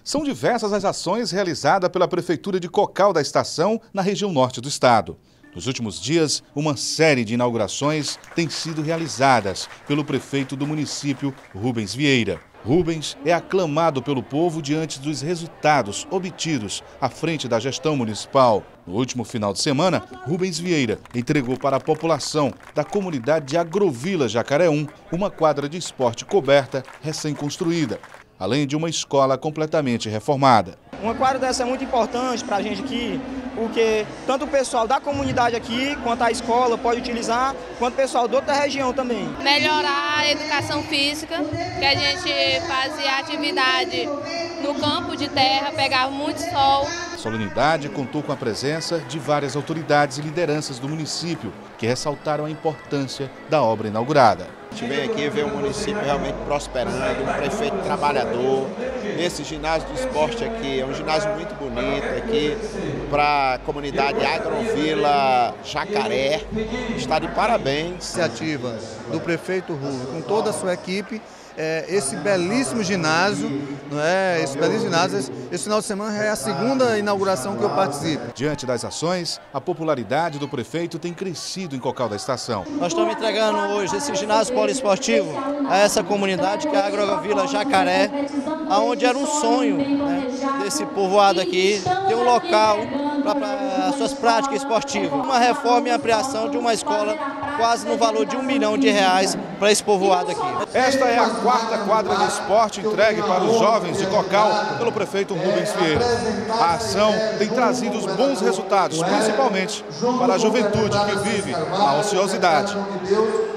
São diversas as ações realizadas pela Prefeitura de Cocal da Estação, na região norte do estado. Nos últimos dias, uma série de inaugurações tem sido realizadas pelo prefeito do município, Rubens Vieira. Rubens é aclamado pelo povo diante dos resultados obtidos à frente da gestão municipal. No último final de semana, Rubens Vieira entregou para a população da comunidade de Agrovila Jacaré 1 uma quadra de esporte coberta recém-construída, além de uma escola completamente reformada. Uma quadra dessa é muito importante para a gente aqui, porque tanto o pessoal da comunidade aqui, quanto a escola pode utilizar, quanto o pessoal de outra região também. Melhorar a educação física, que a gente fazia atividade no campo de terra, pegava muito sol. A solenidade contou com a presença de várias autoridades e lideranças do município, que ressaltaram a importância da obra inaugurada. A gente vem aqui ver o município realmente prosperando, um prefeito trabalhador. Esse ginásio de esporte aqui é um ginásio muito bonito aqui para a comunidade Agrovila Jacaré. Está de parabéns. Iniciativa do prefeito Rubens com toda a sua equipe. Esse belíssimo ginásio, esse final de semana é a segunda inauguração que eu participo. Diante das ações, a popularidade do prefeito tem crescido em Cocal da Estação. Nós estamos entregando hoje esse ginásio poliesportivo a essa comunidade que é a Agrovila Jacaré, onde era um sonho, desse povoado aqui, ter um local para as suas práticas esportivas. Uma reforma e ampliação de uma escola quase no valor de R$1 milhão para esse povoado aqui. Esta é a quarta quadra de esporte entregue para os jovens de Cocal pelo prefeito Rubens Vieira. A ação tem trazido os bons resultados, principalmente para a juventude que vive a ociosidade.